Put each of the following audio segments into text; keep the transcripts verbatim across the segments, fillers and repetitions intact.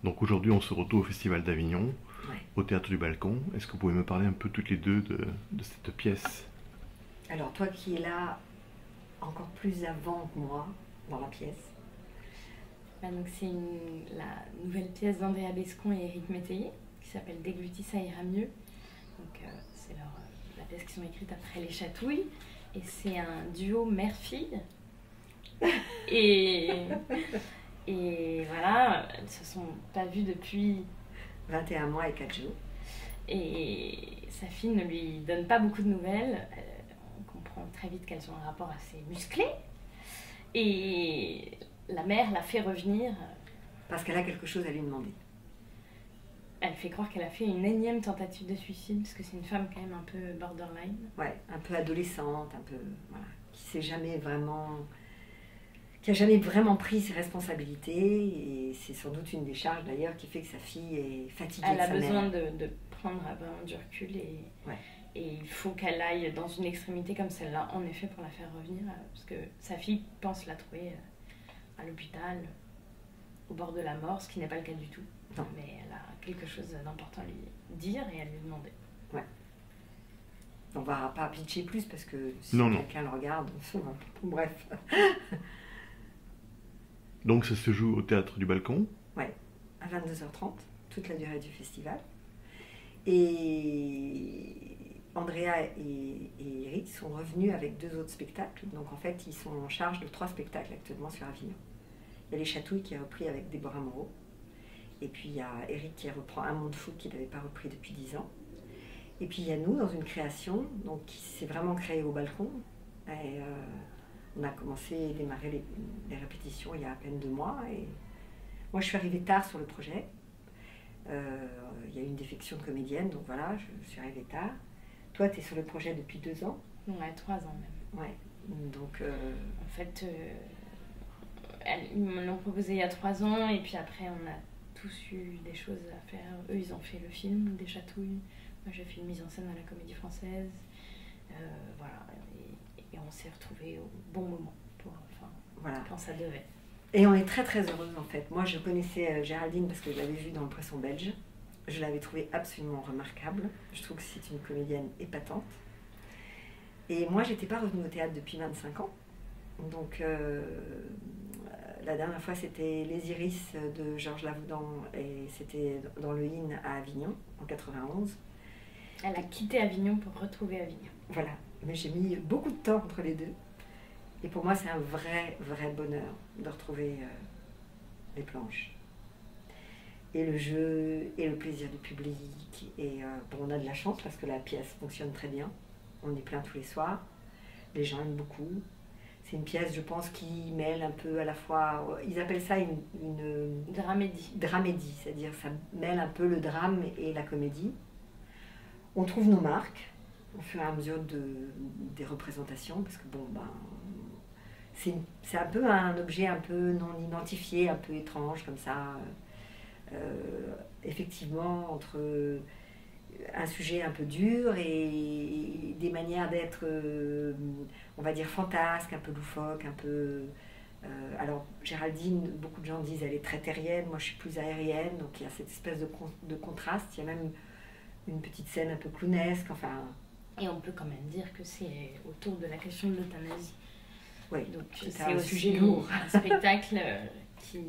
Donc aujourd'hui, on se retrouve au Festival d'Avignon, Ouais. au Théâtre du Balcon. Est-ce que vous pouvez me parler un peu toutes les deux de, de cette pièce? Alors toi qui es là encore plus avant que moi dans la pièce. Bah, donc c'est une- la nouvelle pièce d'Andrea Bescon et Éric Métayer qui s'appelle Déglutis, ça ira mieux. Donc euh, c'est leur, euh, la pièce qu'ils ont écrite après Les Chatouilles. Et c'est un duo mère-fille. Et, et voilà, elles se sont pas vues depuis. vingt et un mois et quatre jours. Et sa fille ne lui donne pas beaucoup de nouvelles. Euh, on comprend très vite qu'elles ont un rapport assez musclé. Et la mère la fait revenir. Parce qu'elle a quelque chose à lui demander. Elle fait croire qu'elle a fait une énième tentative de suicide, parce que c'est une femme quand même un peu borderline. Ouais, un peu adolescente, un peu. Voilà. Qui s'est jamais vraiment. Qui a jamais vraiment pris ses responsabilités. Et c'est sans doute une des charges d'ailleurs qui fait que sa fille est fatiguée. Elle de a sa besoin mère. de, de prendre vraiment du recul et, Ouais. et il faut qu'elle aille dans une extrémité comme celle-là, en effet, pour la faire revenir. Parce que sa fille pense la trouver à l'hôpital, au bord de la mort, ce qui n'est pas le cas du tout. Non. Mais elle a quelque chose d'important à lui dire et à lui demander. On va pas pitcher plus parce que si Non, non. quelqu'un le regarde, bref. Donc ça se joue au Théâtre du Balcon. À vingt-deux heures trente, toute la durée du festival. Et Andrea et, et Eric sont revenus avec deux autres spectacles. Donc en fait, ils sont en charge de trois spectacles actuellement sur Avignon. Il y a Les Chatouilles qui est repris avec Déborah Moreau. Et puis il y a Eric qui reprend Un monde fou qu'il n'avait pas repris depuis dix ans. Et puis il y a nous dans une création donc, qui s'est vraiment créée au balcon. Et, euh, on a commencé à démarrer les, les répétitions il y a à peine deux mois. Et moi je suis arrivée tard sur le projet. Euh, il y a eu une défection de comédienne, donc voilà, je, je suis arrivée tard. Toi, tu es sur le projet depuis deux ans. Ouais, trois ans même. Ouais. Donc, euh, En fait, euh, elles- ils me l'ont proposé il y a trois ans et puis après on a tous eu des choses à faire. Eux, ils ont fait le film des Chatouilles. Moi, j'ai fait une mise en scène à la Comédie Française. Euh, voilà, et, et on s'est retrouvés au bon moment pour, enfin, voilà. quand ça devait. Et on est très très heureux en fait. Moi, je connaissais euh, Géraldine parce que je l'avais vue dans Le Poisson belge. Je l'avais trouvée absolument remarquable. Je trouve que c'est une comédienne épatante. Et moi, j'étais pas revenue au théâtre depuis vingt-cinq ans. Donc, euh, la dernière fois, c'était Les Iris de Georges Lavoudan et c'était dans le I N à Avignon en quatre-vingt-onze. Elle a quitté Avignon pour retrouver Avignon. Voilà, mais j'ai mis beaucoup de temps entre les deux. Et pour moi, c'est un vrai, vrai bonheur de retrouver euh, les planches. Et le jeu, et le plaisir du public. Et euh, bon, on a de la chance parce que la pièce fonctionne très bien. On est plein tous les soirs. Les gens aiment beaucoup. C'est une pièce, je pense, qui mêle un peu à la fois... Ils appellent ça une, une Dramédie. dramédie, c'est-à-dire ça mêle un peu le drame et la comédie. On trouve nos marques au fur et à mesure de, des représentations, parce que bon, ben, c'est, c'est un peu un objet un peu non identifié, un peu étrange comme ça. Euh, effectivement, entre un sujet un peu dur et des manières d'être, euh, on va dire, fantasques, un peu loufoques, un peu... Euh, alors, Géraldine, beaucoup de gens disent elle est très terrienne, moi je suis plus aérienne, donc il y a cette espèce de, con, de contraste, il y a même une petite scène un peu clownesque, enfin... Et on peut quand même dire que c'est autour de la question de l'euthanasie. Oui, Donc c'est c'est un aussi sujet lourd. un spectacle qui...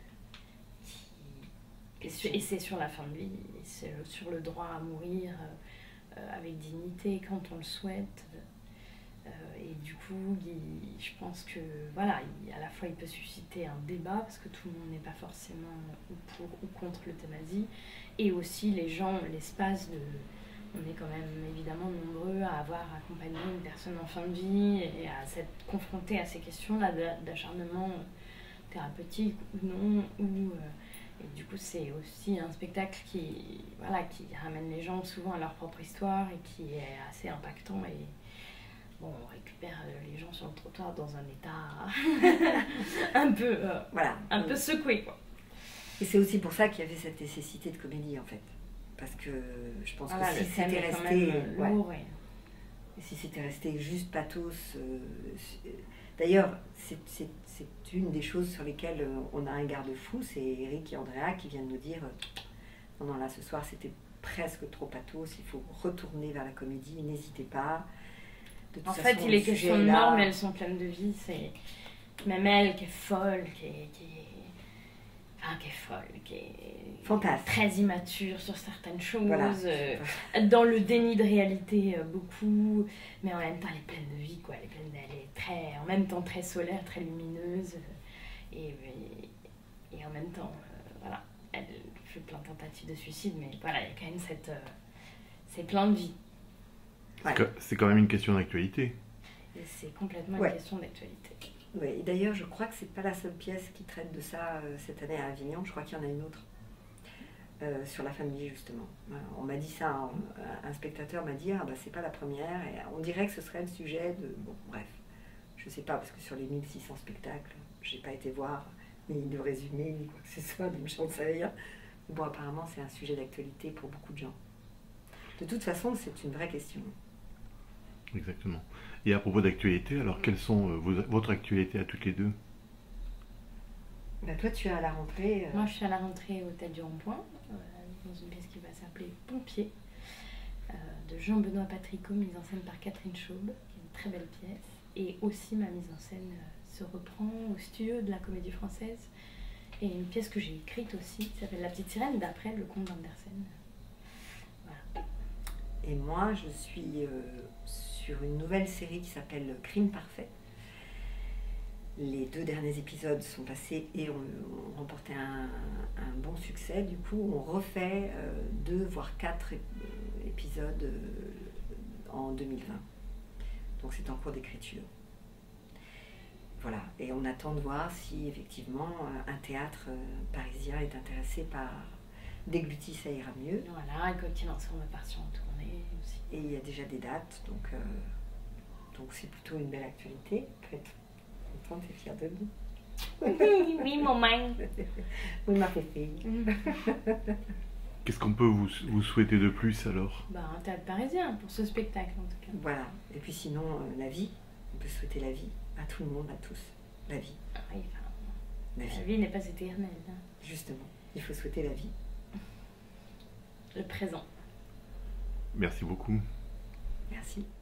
qui- et c'est- et c'est sur la fin de vie, et c'est sur le droit à mourir euh, avec dignité quand on le souhaite. Euh, et du coup, il- je pense que voilà, il- à la fois il peut susciter un débat parce que tout le monde n'est pas forcément ou pour ou contre l'euthanasie, et aussi les gens ont l'espace de. On est quand même évidemment nombreux à avoir accompagné une personne en fin de vie et à s'être confrontés à ces questions-là d'a- d'acharnement thérapeutique ou non. Ou, euh, et du coup, c'est aussi un spectacle qui, voilà, qui ramène les gens souvent à leur propre histoire et qui est assez impactant. Et bon, on récupère les gens sur le trottoir dans un état un peu, euh, Voilà. un peu secoué, quoi. Et c'est aussi pour ça qu'il y avait cette nécessité de comédie, en fait. Parce que je pense Voilà, que le si thème c'était est quand resté... même ouais. lourd. Et... Et si c'était resté juste pathos, euh, D'ailleurs, c'est, c'est, c'est une des choses sur lesquelles on a un garde-fou, c'est Eric et Andrea qui viennent nous dire non, non, là ce soir c'était presque trop pathos, il faut retourner vers la comédie, n'hésitez pas. De toute En façon, fait, il est question de là... mort, mais elles sont pleines de vie. C'est même elle qui est folle, qui est, qui est... Enfin, qui est folle, qui est Fantasme. Très immature sur certaines choses, Voilà. euh, dans le déni de réalité euh, beaucoup, mais en même temps elle est pleine de vie, quoi. Elle est pleine, elle est très, en même temps très solaire, très lumineuse, euh, et, et, et en même temps, euh, voilà, elle fait plein de tentatives de suicide, mais voilà, il y a quand même cette, euh, c'est plein de vie. Ouais. C'est quand même une question d'actualité. Et c'est complètement Ouais. une question d'actualité. Oui, et d'ailleurs, je crois que c'est pas la seule pièce qui traite de ça euh, cette année à Avignon. Je crois qu'il y en a une autre euh, sur la famille justement. Voilà. On m'a dit ça, un, un spectateur m'a dit ah bah c'est pas la première. Et on dirait que ce serait le sujet de bon bref, je sais pas parce que sur les mille six cents spectacles, j'ai pas été voir ni de résumé ni quoi que ce soit, donc j'en sais rien. Mais bon, apparemment c'est un sujet d'actualité pour beaucoup de gens. De toute façon, c'est une vraie question. Exactement. Et à propos d'actualité, alors quelles sont euh, vos, votre actualité à toutes les deux? Bah, toi, tu es à la rentrée. Euh... Moi, je suis à la rentrée au Tête du Rond-Point, euh, dans une pièce qui va s'appeler Pompier, euh, de Jean-Benoît Patricot, mise en scène par Catherine Chaube, qui est une très belle pièce. Et aussi, ma mise en scène euh, se reprend au studio de la Comédie Française. Et une pièce que j'ai écrite aussi, qui s'appelle La Petite Sirène, d'après le comte d'Andersen. Voilà. Et moi, je suis euh, sur une nouvelle série qui s'appelle Crime Parfait. Les deux derniers épisodes sont passés et ont, ont remporté un, un bon succès. Du coup, on refait euh, deux, voire quatre ép- épisodes euh, en deux mille vingt. Donc c'est en cours d'écriture. Voilà. Et on attend de voir si effectivement un théâtre euh, parisien est intéressé par Déglutis, ça ira mieux. Voilà, et Coquille ensemble va partir en tournée aussi. Et il y a déjà des dates, donc euh, donc c'est plutôt une belle actualité. On peut être contente et fière de nous. Oui, maman. Oui, ma fille. Qu'est-ce qu'on peut vous, vous souhaiter de plus alors? Bah, un théâtre parisien pour ce spectacle en tout cas. Voilà. Et puis sinon, euh, la vie. On peut souhaiter la vie à tout le monde, à tous. La vie. Ah oui, enfin, La la vie. vie n'est pas éternelle. Hein. Justement. Il faut souhaiter la vie. Le présent. Merci beaucoup. Merci.